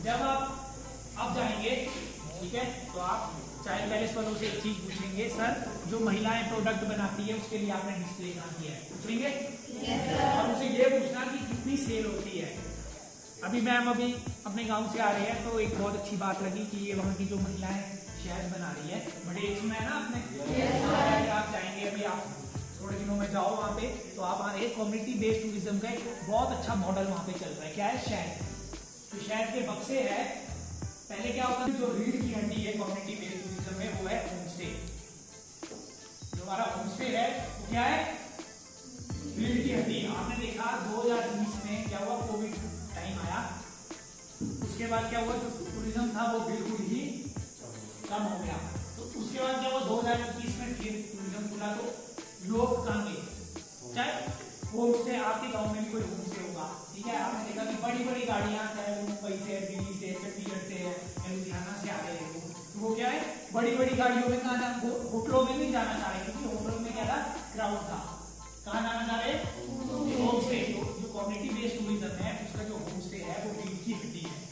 जब आप अब जाएंगे, ठीक है, तो आप चाइल्ड पैलेस वालों से एक चीज पूछेंगे, सर जो महिलाएं प्रोडक्ट बनाती है उसके लिए आपने डिस्प्ले कहाँ किया है, पूछेंगे। और उसे ये पूछना कि कितनी सेल होती है। अभी मैम अभी अपने गांव से आ रहे हैं, तो एक बहुत अच्छी बात लगी कि ये वहाँ की जो महिलाएं शहद बना रही है, बड़े एक सुना है ना आपने। आप जाएंगे अभी, आप थोड़े दिनों में जाओ वहाँ पे, तो आप आ रहे हैं कम्युनिटी बेस्ड टूरिज्म का एक बहुत अच्छा मॉडल वहाँ पे चल रहा है। क्या है, शहद। तो शहद के बक्से है। पहले क्या होता है, जो रीढ़ की हड्डी है कम्युनिटी बेस्ड टूरिज्म में, वो है होम स्टे। जो हमारा होम स्टे है वो क्या है, रीढ़ की हड्डी। आपने देखा 2020 में क्या हुआ, कोविड टाइम आया, उसके बाद क्या हुआ, जो टूरिज्म था वो बिल्कुल ही कम हो गया। तो उसके बाद क्या हुआ, 2021 में फिर टूरिज्म खुला, तो लोग कहाँ गए, चाहे होम स्टे, आपके गांव में भी कोई होम स्टे होगा, ठीक है। आपने देखा कि बड़ी बड़ी गाड़ियां, चाहे वो मुंबई से, दिल्ली से, चंडीगढ़ से, लुधियाना से आ रहे हैं, वो क्या है, बड़ी बड़ी गाड़ियों में कहाँ जाना, होटलों में नहीं जाना चाह रहे, क्योंकि होटलों में क्या था, क्राउड था। कहाँ जाना चाह रहे, होम स्टे। जो कम्युनिटी बेस्ड टूरिज्म है उसका जो होम स्टे है वो रीढ़ की हड्डी है,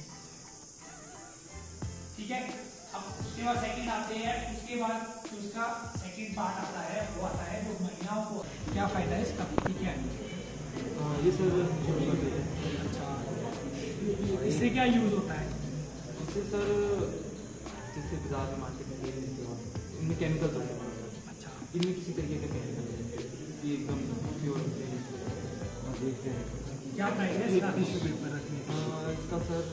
ठीक है। अब उसके बाद सेकंड आते हैं, उसके बाद जो उसका सेकंड पार्ट आता है वो आता है जो महिलाओं को क्या फायदा है इसका, ठीक है। ये सर अच्छा, इससे क्या यूज होता है, इससे सर जैसे बाजार में मार्केट में इनमें केमिकल्स होते हैं। अच्छा, इनमें किसी तरीके का केमिकल है, ये एकदम प्योर देखते हैं। क्या प्राइस है इसका, टिश्यू पेपर रखने का इसका सर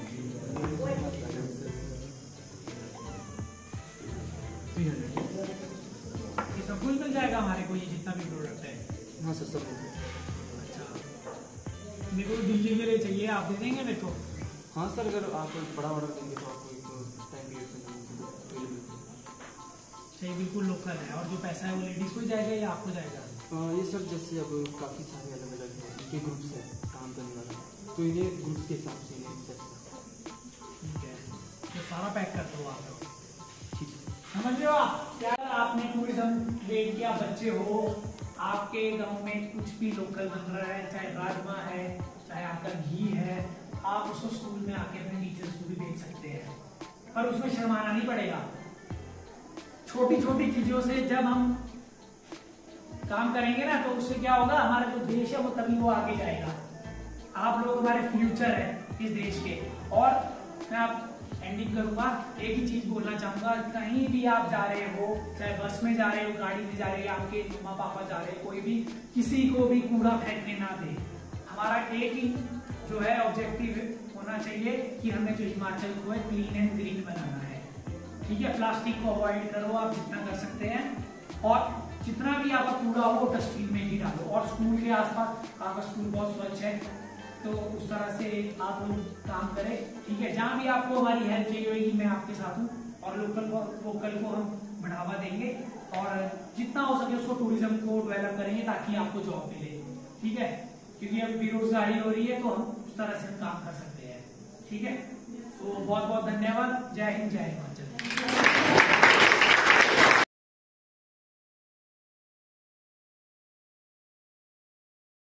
300। ये सब कुछ मिल जाएगा हमारे को, ये जितना भी प्रोडक्ट है। हाँ सर, सब। अच्छा, मेरे को दिल्ली के लिए चाहिए, आप दे देंगे मेरे को। हाँ सर, अगर आप बड़ा ऑर्डर देंगे तो आपको एक टाइम पीरियड में चाहिए, बिल्कुल लोकल है। और जो पैसा है वो लेडीज को जाएगा या आपको जाएगा? ये सर जैसे अब काफ़ी सारे अलग अलग हैं, इनके ग्रुप्स हैं काम करने वाले, तो इन्हें ग्रुप्स के हिसाब से इन्हें ठीक है, तो सारा पैक कर दो आप लोग, समझ रहे हो आप। क्या आपने टूरिज्म ट्रेड किया, बच्चे हो, आपके गांव में कुछ भी लोकल बन रहा है, चाहे राजमा है, चाहे आपका घी है, आप उसको स्कूल में आके अपने टीचर्स को भी भेज सकते हैं, पर उसमें शर्माना नहीं पड़ेगा। छोटी छोटी चीजों से जब हम काम करेंगे ना, तो उससे क्या होगा, हमारा जो देश है वो तभी वो आगे जाएगा। आप लोग हमारे फ्यूचर है इस देश के। और मैं आप एंडिंग करूंगा, एक ही चीज बोलना चाहूंगा, कहीं भी आप जा रहे हो, चाहे बस में जा रहे हो, गाड़ी में जा रहे हो, आपके मम्मा पापा जा रहे हो, कोई भी किसी को भी कूड़ा फेंकने ना दे। हमारा एक ही जो है ऑब्जेक्टिव होना चाहिए कि हमें जो हिमाचल को है क्लीन एंड ग्रीन बनाना है, ठीक है। प्लास्टिक को अवॉइड करो आप जितना कर सकते हैं, और जितना भी आपका कूड़ा हो डस्टबिन में ही डालो। और स्कूल के आसपास, आपका स्कूल बहुत स्वच्छ है, तो उस तरह से आप लोग काम करें, ठीक है। जहां भी आपको हमारी हेल्प चाहिए होगी, मैं आपके साथ हूँ, और लोकल को हम बढ़ावा देंगे, और जितना हो सके उसको टूरिज्म को डेवलप करेंगे ताकि आपको जॉब मिले, ठीक है। क्योंकि अब बेरोजगारी हो रही है, तो हम उस तरह से काम कर सकते हैं, ठीक है। तो बहुत बहुत धन्यवाद। जय हिंद, जय हिंद।